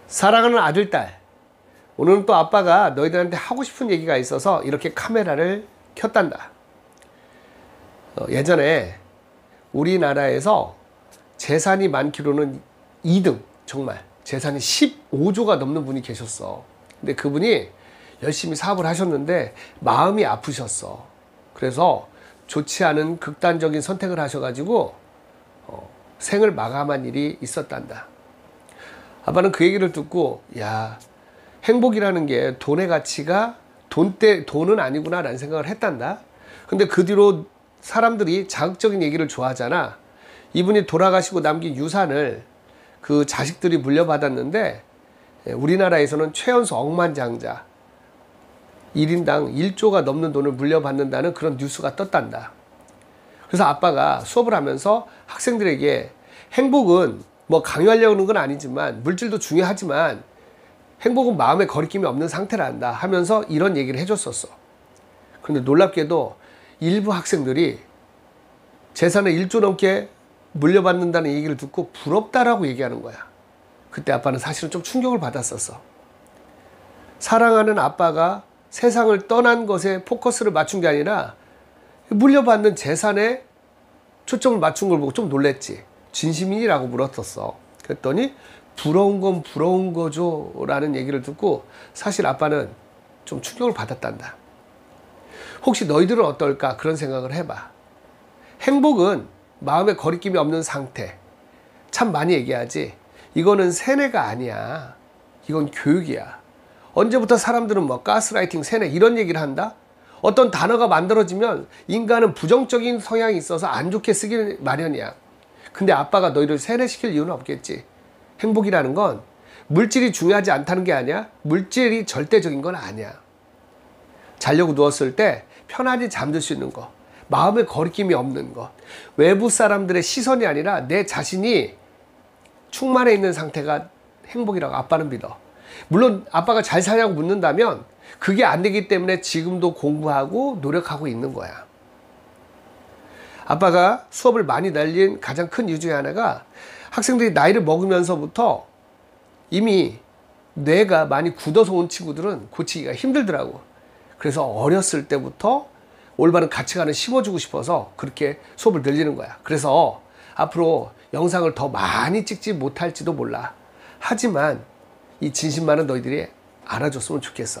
사랑하는 아들, 딸, 오늘은 또 아빠가 너희들한테 하고 싶은 얘기가 있어서 이렇게 카메라를 켰단다. 예전에 우리나라에서 재산이 많기로는 2등, 정말 재산이 15조가 넘는 분이 계셨어. 근데 그분이 열심히 사업을 하셨는데 마음이 아프셨어. 그래서 좋지 않은 극단적인 선택을 하셔가지고 생을 마감한 일이 있었단다. 아빠는 그 얘기를 듣고, 야, 행복이라는 게 돈의 가치가 돈은 아니구나 라는 생각을 했단다. 근데 그 뒤로 사람들이 자극적인 얘기를 좋아하잖아. 이분이 돌아가시고 남긴 유산을 그 자식들이 물려받았는데 우리나라에서는 최연소 억만장자 1인당 1조가 넘는 돈을 물려받는다는 그런 뉴스가 떴단다. 그래서 아빠가 수업을 하면서 학생들에게 행복은 뭐 강요하려고 하는 건 아니지만 물질도 중요하지만 행복은 마음에 거리낌이 없는 상태란다 하면서 이런 얘기를 해줬었어. 그런데 놀랍게도 일부 학생들이 재산을 1조 넘게 물려받는다는 얘기를 듣고 부럽다라고 얘기하는 거야. 그때 아빠는 사실은 좀 충격을 받았었어. 사랑하는 아빠가 세상을 떠난 것에 포커스를 맞춘 게 아니라 물려받는 재산에 초점을 맞춘 걸 보고 좀 놀랬지. 진심이라고 물었었어. 그랬더니 부러운 건 부러운 거죠 라는 얘기를 듣고 사실 아빠는 좀 충격을 받았단다. 혹시 너희들은 어떨까 그런 생각을 해봐. 행복은 마음에 거리낌이 없는 상태. 참 많이 얘기하지. 이거는 세뇌가 아니야. 이건 교육이야. 언제부터 사람들은 뭐 가스라이팅, 세뇌 이런 얘기를 한다? 어떤 단어가 만들어지면 인간은 부정적인 성향이 있어서 안 좋게 쓰기 마련이야. 근데 아빠가 너희를 세뇌시킬 이유는 없겠지. 행복이라는 건 물질이 중요하지 않다는 게 아니야. 물질이 절대적인 건 아니야. 자려고 누웠을 때 편안히 잠들 수 있는 것, 마음에 거리낌이 없는 것, 외부 사람들의 시선이 아니라 내 자신이 충만해 있는 상태가 행복이라고 아빠는 믿어. 물론 아빠가 잘 사냐고 묻는다면 그게 안 되기 때문에 지금도 공부하고 노력하고 있는 거야. 아빠가 수업을 많이 날린 가장 큰 이유 중에 하나가 학생들이 나이를 먹으면서부터 이미 뇌가 많이 굳어서 온 친구들은 고치기가 힘들더라고. 그래서 어렸을 때부터 올바른 가치관을 심어주고 싶어서 그렇게 수업을 늘리는 거야. 그래서 앞으로 영상을 더 많이 찍지 못할지도 몰라. 하지만 이 진심만은 너희들이 알아줬으면 좋겠어.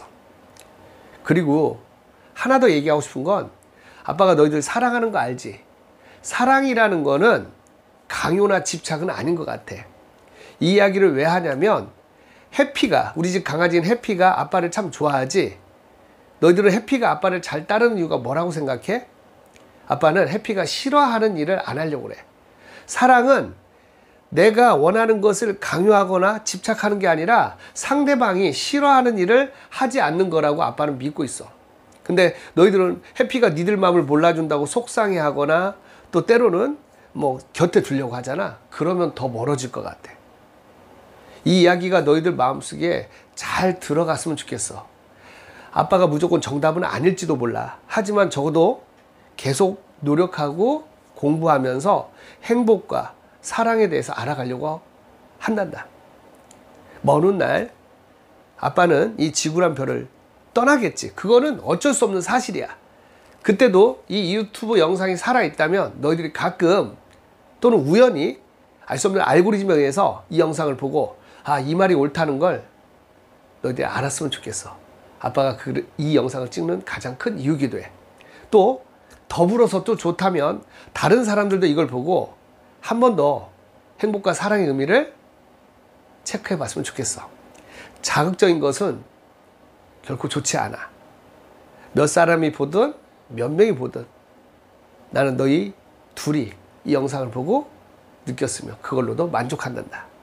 그리고 하나 더 얘기하고 싶은 건 아빠가 너희들 사랑하는 거 알지? 사랑이라는 거는 강요나 집착은 아닌 것 같아. 이 이야기를 왜 하냐면 해피가, 우리 집 강아지인 해피가 아빠를 참 좋아하지. 너희들은 해피가 아빠를 잘 따르는 이유가 뭐라고 생각해? 아빠는 해피가 싫어하는 일을 안 하려고 그래. 사랑은 내가 원하는 것을 강요하거나 집착하는 게 아니라 상대방이 싫어하는 일을 하지 않는 거라고 아빠는 믿고 있어. 근데 너희들은 해피가 니들 마음을 몰라준다고 속상해하거나 또 때로는 뭐 곁에 두려고 하잖아. 그러면 더 멀어질 것 같아. 이 이야기가 너희들 마음속에 잘 들어갔으면 좋겠어. 아빠가 무조건 정답은 아닐지도 몰라. 하지만 적어도 계속 노력하고 공부하면서 행복과 사랑에 대해서 알아가려고 한단다. 먼 훗날 아빠는 이 지구란 별을 떠나겠지. 그거는 어쩔 수 없는 사실이야. 그때도 이 유튜브 영상이 살아있다면 너희들이 가끔 또는 우연히 알 수 없는 알고리즘에 의해서 이 영상을 보고 아, 이 말이 옳다는 걸 너희들이 알았으면 좋겠어. 아빠가 이 영상을 찍는 가장 큰 이유기도 해. 또 더불어서 또 좋다면 다른 사람들도 이걸 보고 한 번 더 행복과 사랑의 의미를 체크해 봤으면 좋겠어. 자극적인 것은 결코 좋지 않아. 몇 사람이 보든 몇 명이 보든 나는 너희 둘이 이 영상을 보고 느꼈으면 그걸로도 만족한단다.